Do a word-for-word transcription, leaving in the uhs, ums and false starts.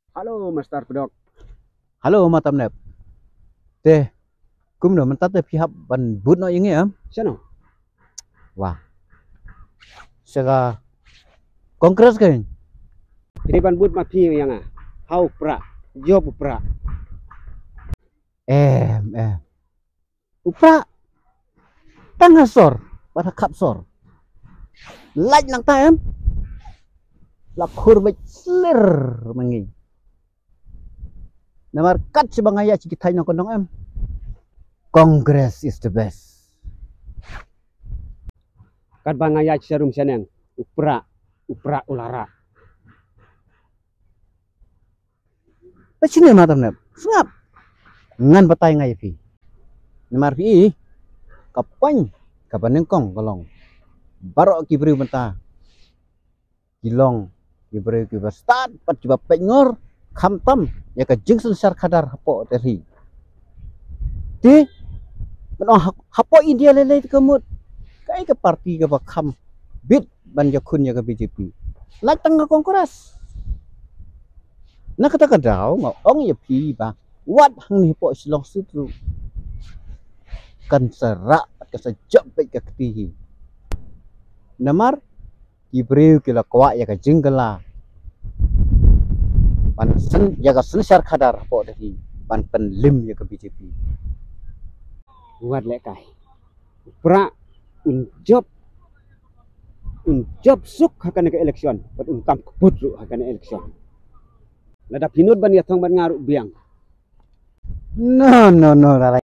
Halo, Master Pedok. Halo matam nep. Teh, kum no mentat teh pihak ban but no inge am. Sano? Wah. Sega konkret kan. Diriban but mati yang ah. Hau pra, job pra. Eh, eh. Upra. Tangasor, pada kapsor. Laj nang ta am. Lakur baik slir mengi. Namar kat sebangaya cikitai no kondong am. Congress is the best. Kat bangaya serum seneng. Upra, upra ulara. Pecine matam nep. Sengap. Ngan batai ngai pi. Namar pi kapan kapan nengkong kolong. Barok kibri menta. Kilong kibri kibri start pat coba pengor kamtam ya ka jingsun sar kadar hapo teri. Di meno hapo India lele kemut. Kai ke parti ke bakam bit ban yakun ya ke B J P. Lak tengah kongres. Nak kata kadau ngong ya pi ba. Wat hang ni po silong situ. Kan serak ke sejak baik ke ketihi. Namar Ibreu kila kwa ya ka jinggala pan sen ya ka sensar kadar po dari pan penlim ya ka B J P Buat lekai. Upra un job un job suk hakan ke eleksyon. Pat un kam kebut lu hakan eleksyon. Lada pinut ban ya thong ban ngaruk biang. no no no